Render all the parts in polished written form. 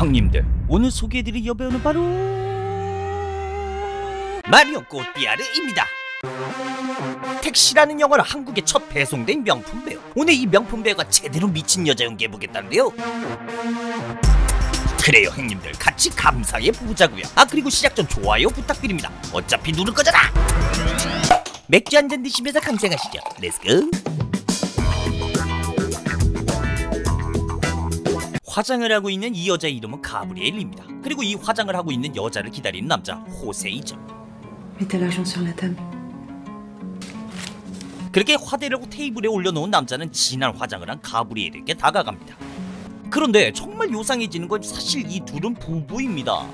형님들, 오늘 소개해드릴 여배우는 바로 마리온 꼬띠아르입니다. 택시라는 영화로 한국에 첫 배송된 명품 배우. 오늘 이 명품 배우가 제대로 미친 여자 연기해보겠다는데요. 그래요 형님들, 같이 감상해보자고요. 아 그리고 시작 전 좋아요 부탁드립니다. 어차피 누를 거잖아. 맥주 한잔 드시면서 감상하시죠. 렛츠고. 화장을 하고 있는 이 여자의 이름은 가브리엘입니다. 그리고 이 화장을 하고 있는 여자를 기다리는 남자 호세이죠. 그렇게 화대를 테이블에 올려놓은 남자는 진한 화장을 한 가브리엘에게 다가갑니다. 그런데 정말 요상해지는 건 사실 이 둘은 부부입니다.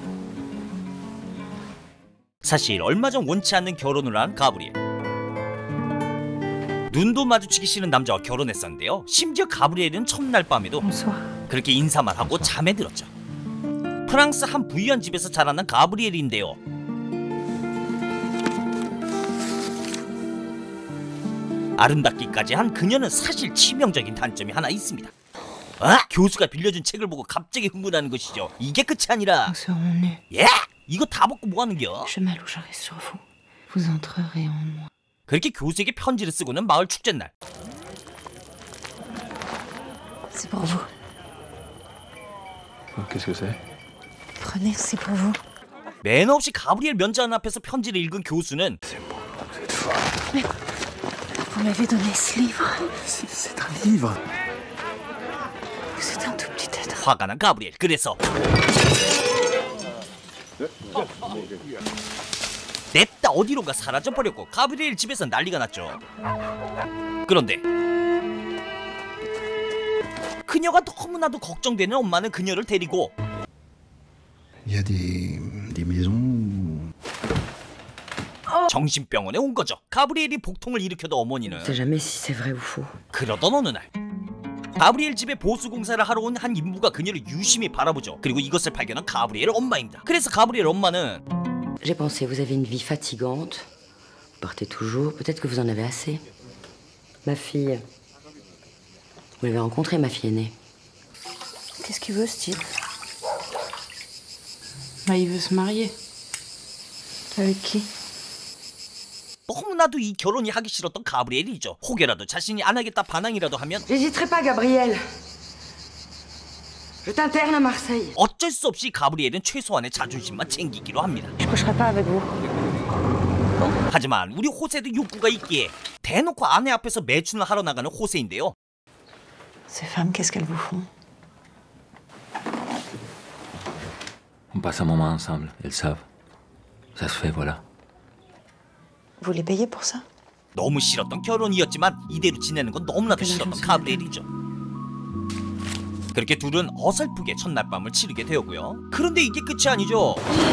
사실 얼마 전 원치 않는 결혼을 한 가브리엘. 눈도 마주치기 싫은 남자와 결혼했었는데요. 심지어 가브리엘은 첫날 밤에도 그렇게 인사만 하고 잠에 들었죠. 프랑스 한 부유한 집에서 자라난 가브리엘인데요. 아름답기까지 한 그녀는 사실 치명적인 단점이 하나 있습니다. 아? 교수가 빌려준 책을 보고 갑자기 흥분하는 것이죠. 이게 끝이 아니라 예? 이거 다 먹고 뭐하는겨? 그렇게 교수에게 편지를 쓰고는 마을 축제날. C'est pour vous. Qu'est-ce que c'est? Prenez, c'est pour vous. 매너 없이 가브리엘 면접 앞에서 편지를 읽은 교수는 Mais vous m'avez donné ce livre. C'est un livre. C'est un tout petit être. 화가 난 가브리엘. 그래서 냅다 어디론가 사라져버렸고 가브리엘 집에서 난리가 났죠. 그런데 그녀가 너무나도 걱정되는 엄마는 그녀를 데리고 Il y a des maisons. 정신병원에 온 거죠. 가브리엘이 복통을 일으켜도 어머니는 sais jamais si c'est vrai ou faux. 그러던 어느 날 가브리엘 집에 보수공사를 하러 온 한 인부가 그녀를 유심히 바라보죠. 그리고 이것을 발견한 가브리엘 엄마입니다. 그래서 가브리엘 엄마는 J'ai pensé, vous avez une vie fatigante. Vous partez toujours. Peut-être que vous en avez assez. Ma fille. Vous l'avez rencontrée, ma fille aînée. Qu'est-ce qu'il veut, ce type? Bah, il veut se marier. Avec qui? 너무나도 이 결혼이 하기 싫었던 가브리엘이죠. 혹여라도 자신이 안 하겠다 반항이라도 하면 J'hésiterai pas, Gabriel. Je t'interne à Marseille. 어쩔 수 없이 가브리엘은 최소한의 자존심만 챙기기로 합니다. Je coucherai pas avec vous. 하지만 우리 호세도 욕구가 있기에 대놓고 아내 앞에서 매춘을 하러 나가는 호세인데요. Ces femmes, qu'est-ce qu'elles vous font? On passe un moment ensemble, elles savent. Ça se fait, voilà. Vous les payez pour ça? 너무 싫었던 결혼이었지만 이대로 지내는 건 너무나도 싫었던 가브리엘이죠. 그렇게 둘은 어설프게 첫날 밤을 치르게 되었고요. 그런데 이게 끝이 아니죠.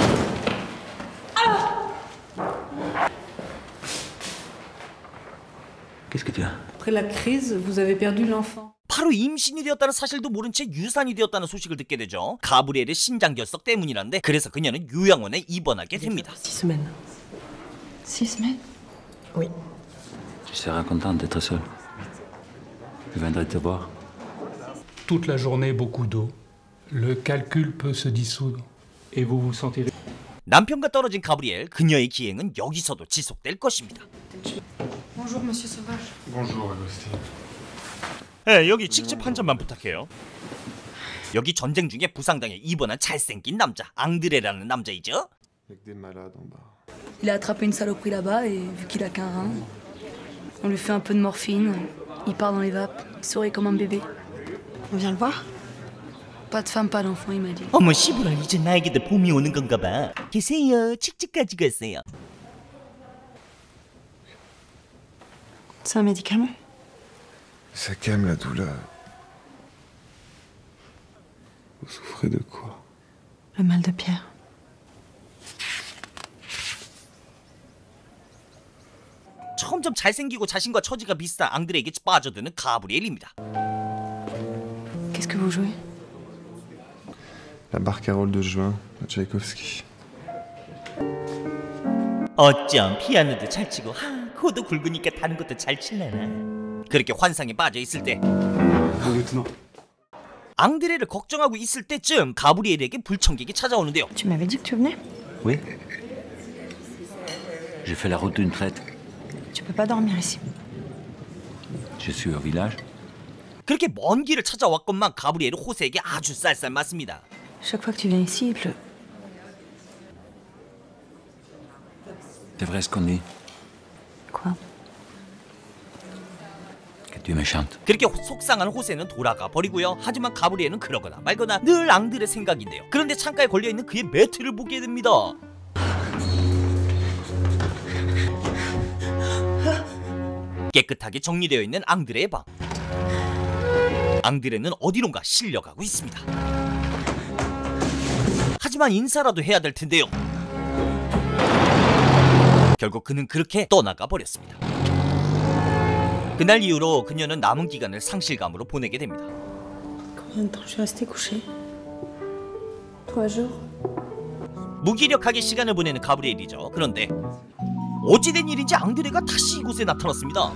Qu'est-ce que tu as? Après la crise, vous avez perdu l'enfant. 바로 임신이 되었다는 사실도 모른 채 유산이 되었다는 소식을 듣게 되죠. 가브리엘의 신장결석 때문이란데 그래서 그녀는 요양원에 입원하게 됩니다. 6 semaines. 6 semaines? Oui. Tu seras contente d'être seule. Je viendrai te voir. Toute la journée, beaucoup d'eau. Le calcul peut se dissoudre. Et vous vous sentirez... 남편과 떨어진 가브리엘, 그녀의 기행은 여기서도 지속될 것입니다. Bonjour, monsieur Sauvage. Bonjour, Agostine. 네, 여기 직접 한 잔만 부탁해요. 여기 전쟁 중에 부상당해 입원한 잘생긴 남자, 앙드레라는 남자이죠. Avec des malades en bas. Il a attrapé une saloperie là-bas et vu qu'il a qu'un rein, on lui fait un peu de morphine, il part dans les vapes, il sourit comme un bébé. On vient le voir? Pas de femme, pas d'enfant, il m'a dit. 어머 시부라, 이제 나에게도 봄이 오는 건가 봐. 계세요. 칙칙까지 갔어요. C'est un médicament? Ça calme la douleur. Vous souffrez de quoi? Le mal de Pierre. 점점 잘생기고 자신과 처지가 비슷한 앙드레에게 빠져드는 가브리엘입니다. Qu'est-ce que vous jouez? La barcarolle de juin de Tchaïkovski. 어쩜 피아노도 잘 치고 코도 굵으니까 다른 것도 잘 칠라나. 그렇게 환상에 빠져 있을 때 앙드레를 걱정하고 있을 때쯤 가브리엘에게 불청객이 찾아오는데요. Tu m'avais dit que tu venais? Oui. J'ai fait la route d'une traite. Tu peux pas dormir ici. Je suis au village. 그렇게 먼 길을 찾아왔건만 가브리엘은 호세에게 아주 쌀쌀 맞습니다. Chaque fois que tu viens ici, il pleut. C'est vrai ce qu'on dit, Quoi? que tu es méchante. 그렇게 속상한 호세는 돌아가 버리고요. 하지만 가브리엘은 그러거나 말거나 늘 앙드레 생각인데요. 그런데 창가에 걸려있는 그의 매트를 보게 됩니다. 깨끗하게 정리되어 있는 앙드레의 방. 앙드레는 어디론가 실려가고 있습니다. 하지만 인사라도 해야 될 텐데요. 결국 그는 그렇게 떠나가 버렸습니다. 그날 이후로 그녀는 남은 기간을 상실감으로 보내게 됩니다. Combien de temps je suis restée couchée? 3 jours. 무기력하게 시간을 보내는 가브리엘이죠. 그런데 어찌된 일인지 앙드레가 다시 이곳에 나타났습니다.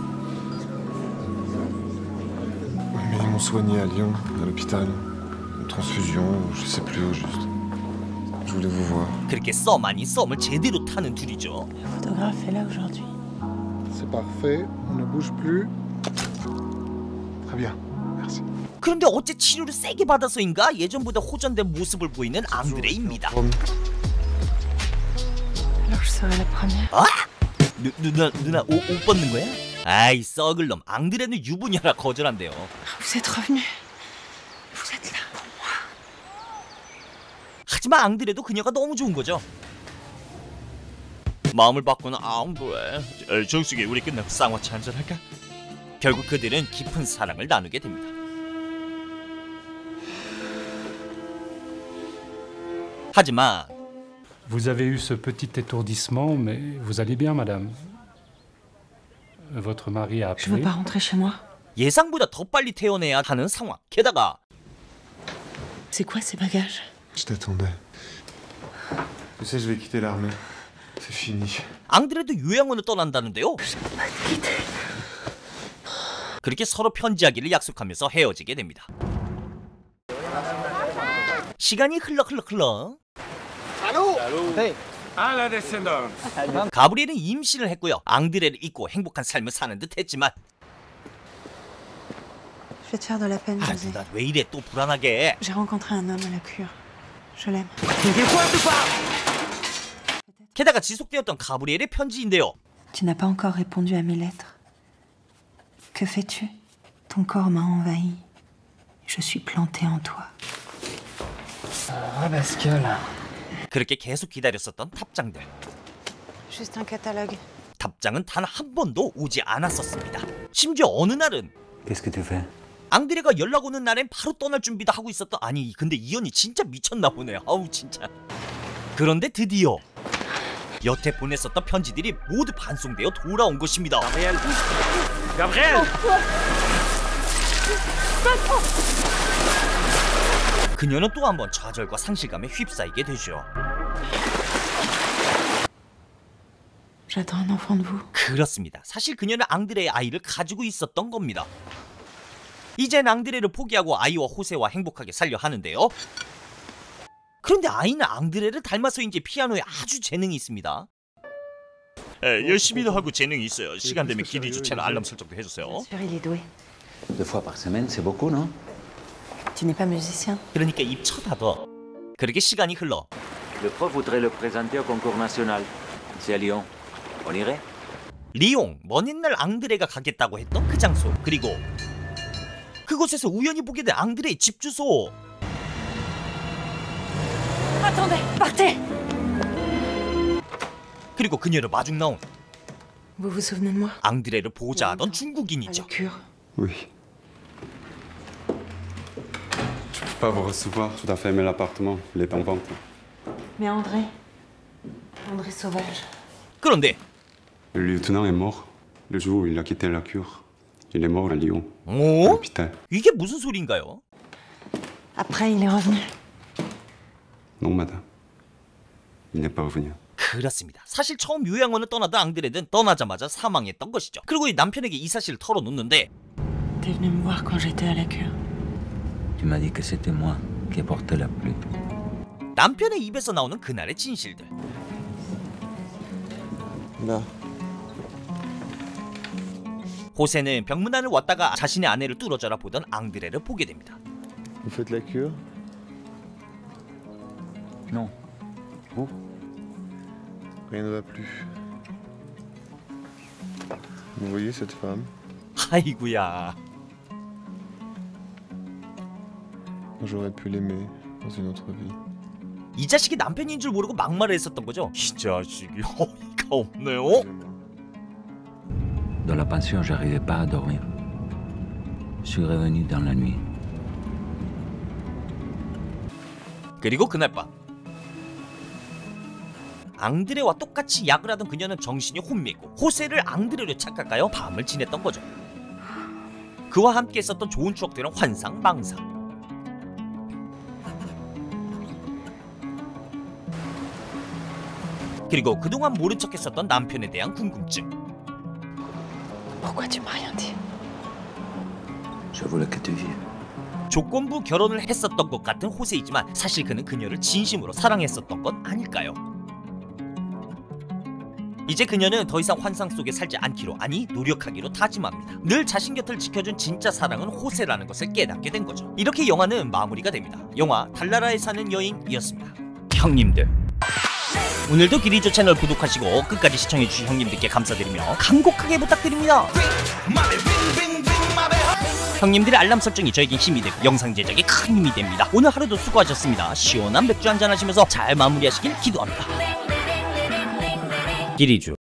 Mais ils m'ont soigné à Lyon, à l'hôpital. Une transfusion, je sais plus au juste. Je voulais vous voir. 그렇게 썸 아닌 썸을 제대로 타는 둘이죠. Le photographe est là aujourd'hui. C'est parfait, on ne bouge plus. Très bien, merci. 그런데 어째 치료를 세게 받아서인가 예전보다 호전된 모습을 보이는 앙드레입니다. Alors je serai la première. 아? 누나 옷 벗는 거야? 아이 썩을 놈. 앙드레는 유부녀라 거절한대요. Vous êtes revenu. Vous êtes là pour moi. 하지만 앙드레도 그녀가 너무 좋은 거죠. 마음을 바꾸는 앙드레. 정숙이 우리 끝나고 쌍화차 한잔 할까? 결국 그들은 깊은 사랑을 나누게 됩니다. 하지만 Vous avez eu ce petit étourdissement, mais vous allez bien, madame. Votre mari a Je veux appelé. pas rentrer chez moi. 예상보다 더 빨리 퇴원해야 하는 상황. 게다가 C'est quoi ces bagages? Je t'attendais. Tu sais, je vais quitter l'armée. C'est fini. 앙드레도 요양원을 떠난다는데요. 그렇게 서로 편지하기를 약속하면서 헤어지게 됩니다. 시간이 흘러 가브리엘은 임신을 했고요. 앙드레를 잊고 행복한 삶을 사는 듯 했지만 Je vais te faire de la peine, José. 나 왜 이래 또 불안하게. J'ai rencontré un homme à la cure. Je l'aime. 게다가 지속되었던 가브리엘의 편지인데요. Tu n'as pas encore répondu à mes lettres. Que fais-tu? Ton corps m'a envahi. Je suis plantée en toi. Ah, Pascal. 그렇게 계속 기다렸었던 답장들. Juste un catalogue. 답장은 단 한 번도 오지 않았었습니다. 심지어 어느 날은 Qu'est-ce que tu fais? 앙드레가 연락 오는 날엔 바로 떠날 준비도 하고 있었던. 아니 근데 이 언니 진짜 미쳤나 보네요. 아우 진짜. 그런데 드디어 여태 보냈었던 편지들이 모두 반송되어 돌아온 것입니다. 그녀는 또 한 번 좌절과 상실감에 휩싸이게 되죠. J'attends un enfant de vous. 그렇습니다. 사실 그녀는 앙드레의 아이를 가지고 있었던 겁니다. 이젠 앙드레를 포기하고 아이와 호세와 행복하게 살려 하는데요. 그런데 아이는 앙드레를 닮아서인지 피아노에 아주 재능이 있습니다. 열심히도 하고 재능이 있어요. 시간 되면 길이 주차로 알람 설정도 해주세요. Bien sûr, il est doué. 2 fois par semaine, c'est beaucoup, non? Tu n'es pas musicien? 그러니까 입 쳐다도. 그렇게 시간이 흘러 Le prof voudrait le présenter au concours national. C'est à Lyon. On irait? 리옹, 먼 옛날 앙드레가 가겠다고 했던 그 장소. 그리고 그곳에서 우연히 보게 된 앙드레의 집 주소. Attendez, partez! 그리고 그녀를 마중 나온 Vous vous souvenez de moi? 앙드레를 보자 하던 À 중국인이죠. la cure. Oui. Je peux pas vous recevoir. Tout à fait, mais l'appartement, il est en vente. Mais André Sauvage. 그런데 Le lieutenant est mort le jour où il a quitté la cure. Il est mort à Lyon, à 어? l'hôpital. 이게 무슨 소리인가요? Après, il est revenu. Non, madame. Il n'est pas revenu. 그렇습니다. 사실 처음 요양원을 떠나던 앙드레는 떠나자마자 사망했던 것이죠. 그리고 이 남편에게 이 사실을 털어놓는데 T'es venu me voir quand j'étais à la cure. Tu m'as dit que c'était moi qui ai porté la pluie. 남편의 입에서 나오는 그날의 진실들. Là. 호세는 병문안을 왔다가 자신의 아내를 뚫어져라 보던 앙드레를 보게 됩니다. Vous faites la cure? Non. Vous? Rien ne va plus. Vous voyez cette femme? 아이구야. J'aurais pu l'aimer dans une autre vie. 이 자식이 남편인 줄 모르고 막말을 했었던 거죠. 이 자식이 어이가 없네요. Dans la pension, j'arrivais pas à dormir. Je suis revenu dans la nuit. 그리고 그날 밤 앙드레와 똑같이 약을 하던 그녀는 정신이 혼미했고 호세를 앙드레로 착각하여 밤을 지냈던 거죠. 그와 함께 있었던 좋은 추억들은 환상망상. 그리고 그동안 모른 척했었던 남편에 대한 궁금증. Pourquoi tu m'as rien dit? Je voulais que tu vives. 조건부 결혼을 했었던 것 같은 호세이지만 사실 그는 그녀를 진심으로 사랑했었던 건 아닐까요? 이제 그녀는 더 이상 환상 속에 살지 않기로, 아니 노력하기로 다짐합니다. 늘 자신 곁을 지켜준 진짜 사랑은 호세라는 것을 깨닫게 된 거죠. 이렇게 영화는 마무리가 됩니다. 영화 달나라에 사는 여인이었습니다. 형님들, 오늘도 기리조 채널 구독하시고 끝까지 시청해주신 형님들께 감사드리며 간곡하게 부탁드립니다. 형님들의 알람 설정이 저에겐 힘이 되고 영상 제작에 큰 힘이 됩니다. 오늘 하루도 수고하셨습니다. 시원한 맥주 한잔 하시면서 잘 마무리하시길 기도합니다. 기리주